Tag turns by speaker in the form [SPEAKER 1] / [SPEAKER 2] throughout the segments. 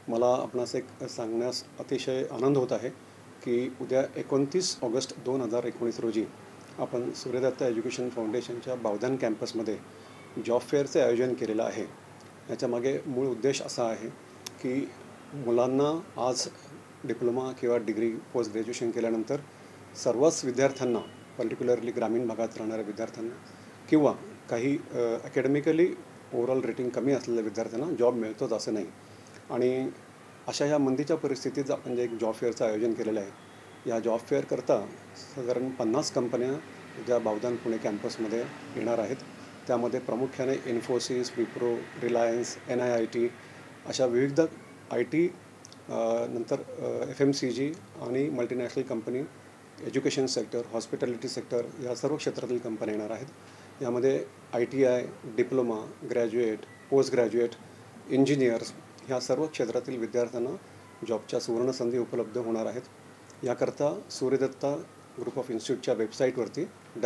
[SPEAKER 1] मला आपणास एक सांगण्यास अतिशय आनंद होत आहे की उद्या 29 ऑगस्ट 2019 रोजी आपण सूर्यदत्त एज्युकेशन फाउंडेशनच्या बावधन कॅम्पसमध्ये जॉब फेअरचे आयोजन केलेलं आहे। याच्यामागे मूळ उद्देश असा आहे की मुलांना आज डिप्लोमा किंवा डिग्री पोस्ट ग्रॅज्युएशन केल्यानंतर सर्वच विद्यार्थ्यांना, पर्टिक्युलरली ग्रामीण भागात राहणाऱ्या विद्यार्थ्यांना किंवा काही अकॅडमिकली ओव्हरऑल रेटिंग कमी असलेल्या विद्यार्थ्यांना जॉब मिळतोच असं नाही। आणि अशा ह्या मंदीच्या परिस्थितीत आपण जे एक जॉब फेअरचं आयोजन केलेलं आहे। या जॉब फेअरकरता साधारण 50 कंपन्या ज्या बावधन पुणे कॅम्पसमध्ये येणार आहेत। त्यामध्ये प्रामुख्याने इन्फोसिस, विप्रो, रिलायन्स, NIIT अशा विविध IT नंतर FMCG आणि multinational company, education sector, hospitality sector या सर्व क्षेत्रातील कंपन्या येणार आहेत। यामध्ये ITI, diploma, graduate, post graduate, engineers ह्या सर्व क्षेत्रातील विद्यार्थ्यांना जॉबच्या सुवर्ण संधी उपलब्ध होणार आहेत। याकरता सूर्यदत्ता ग्रुप ऑफ इन्स्टिट्यूटच्या वेबसाईटवरती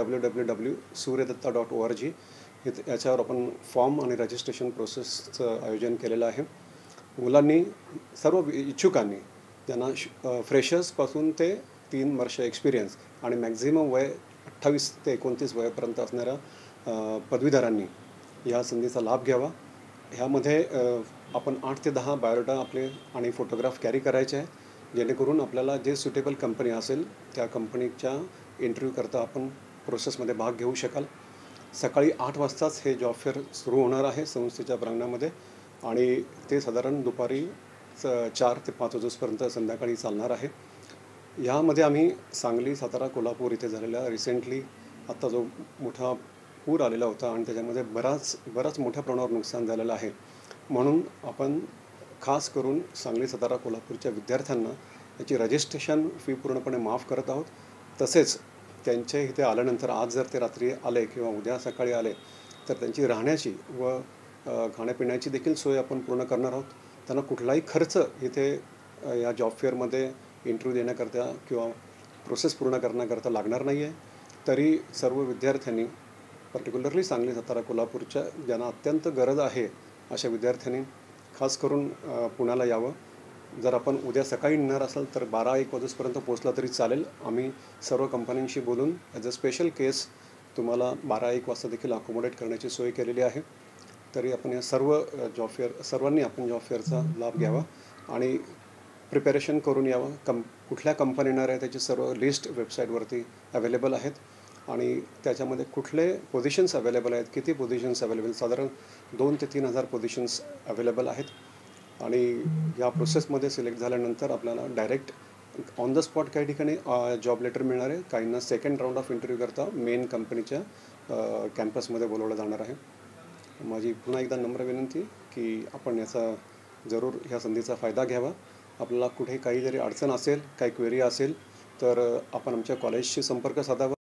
[SPEAKER 1] www.suryadatta.org याच्यावर आपण फॉर्म आणि रजिस्ट्रेशन प्रोसेसचं आयोजन केलेलं आहे। मुलांनी, सर्व इच्छुकांनी, ज्यांना फ्रेशर्सपासून ते 3 वर्ष एक्सपिरियन्स आणि मॅक्झिमम वय 28 ते 29 वयापर्यंत असणाऱ्या पदवीधरांनी या संधीचा लाभ घ्यावा। ह्यामध्ये आपण 8 ते 10 बायोडाटा आपले आणि फोटोग्राफ कॅरी करायचे आहे, जेणेकरून आपल्याला जे सुटेबल कंपनी असेल त्या कंपनीच्या इंटरव्ह्यूकरता आपण प्रोसेसमध्ये भाग घेऊ शकाल। सकाळी 8 वाजताच हे जॉब फेअर सुरू होणार आहे संस्थेच्या प्रांगणामध्ये आणि ते साधारण दुपारी 4 ते 5 वाजेपर्यंत संध्याकाळी चालणार आहे। यामध्ये आम्ही सांगली, सातारा, कोल्हापूर इथे झालेल्या रिसेंटली आत्ता जो मोठा पूर आलेला होता आणि त्याच्यामध्ये बराच मोठ्या प्रमाणावर नुकसान झालेलं आहे, म्हणून आपण खास करून सांगली, सातारा, कोल्हापूरच्या विद्यार्थ्यांना याची रजिस्ट्रेशन फी पूर्णपणे माफ करत आहोत। तसेच त्यांच्या इथे आल्यानंतर आज जर ते रात्री आले किंवा उद्या सकाळी आले तर त्यांची राहण्याची व खाण्यापिण्याची देखील सोय आपण पूर्ण करणार आहोत। त्यांना कुठलाही खर्च इथे या जॉब फेअरमध्ये इंटरव्ह्यू देण्याकरता किंवा प्रोसेस पूर्ण करण्याकरता लागणार नाही आहे। तरी सर्व विद्यार्थ्यांनी, पर्टिक्युलरली सांगली, सातारा, कोल्हापूरच्या ज्यांना अत्यंत गरज आहे अशा विद्यार्थ्यांनी खास करून पुण्याला यावं। जर आपण उद्या सकाळी निघणार असाल तर 12-1 वाजेपर्यंत पोहोचला तरी चालेल। आम्ही सर्व कंपन्यांशी बोलून ॲज अ स्पेशल केस तुम्हाला 12-1 वाजता देखील अकोमोडेट करण्याची सोय केलेली आहे। तरी आपण या सर्वांनी आपण जॉब फेअरचा लाभ घ्यावा आणि प्रिपरेशन करून यावं। कुठल्या कंपनी येणार आहे त्याची सर्व लिस्ट वेबसाईटवरती अवेलेबल आहेत आणि त्याच्यामध्ये कुठले पोझिशन्स अवेलेबल आहेत, किती पोझिशन्स अवेलेबल, साधारण 2 ते 3 हजार पोझिशन्स अवेलेबल आहेत। आणि या प्रोसेसमध्ये सिलेक्ट झाल्यानंतर आपल्याला डायरेक्ट ऑन द स्पॉट काही ठिकाणी जॉब लेटर मिळणार आहे, काहींना सेकंड राऊंड ऑफ इंटरव्ह्यू करता मेन कंपनीच्या कॅम्पसमध्ये बोलवलं जाणार आहे। माझी पुन्हा एकदा नम्र विनंती की आपण याचा जरूर ह्या संधीचा फायदा घ्यावा। आपल्याला कुठे काही जरी अडचण असेल, काही क्वेरी असेल तर आपण आमच्या कॉलेजशी संपर्क साधावा।